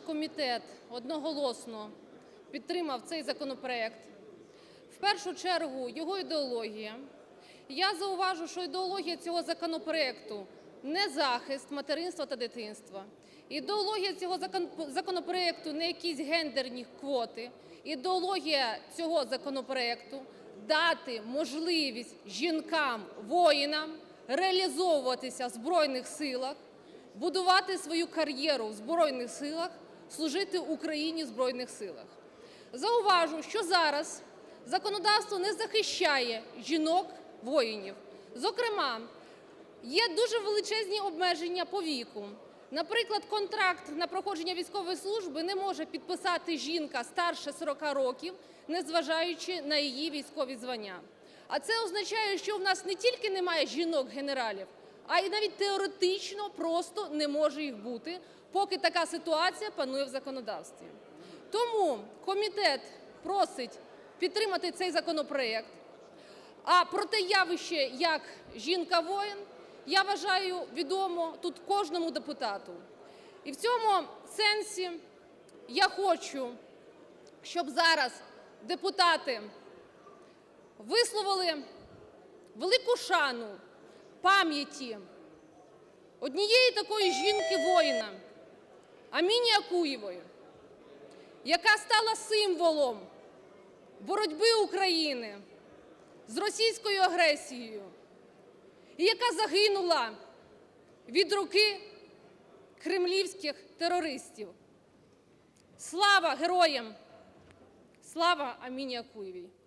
комітет одноголосно підтримав цей законопроект. В першу чергу його ідеологія. Я зауважу, що ідеологія цього законопроекту – не захист материнства та дитинства. Ідеологія цього законопроекту – не якісь гендерні квоти. Ідеологія цього законопроекту – дати можливість жінкам-воїнам реалізовуватися в Збройних Силах, будувати свою кар'єру в Збройних Силах, служити Україні в Збройних Силах. Зауважу, що зараз законодавство не захищає жінок-воїнів. Зокрема, є дуже величезні обмеження по віку. Наприклад, контракт на проходження військової служби не може підписати жінка старше 40 років, незважаючи на її військові звання. А це означає, що в нас не тільки немає жінок-генералів, а й навіть теоретично просто не може їх бути, поки така ситуація панує в законодавстві. Тому комітет просить підтримати цей законопроект. А про те явище, як жінка-воїн, я вважаю, відомо тут кожному депутату. І в цьому сенсі я хочу, щоб зараз депутати висловили велику шану пам'яті однієї такої жінки-воїна Аміни Окуєвої, яка стала символом боротьби України з російською агресією і яка загинула від руки кремлівських терористів. Слава героям! Слава Аміні Окуєвій!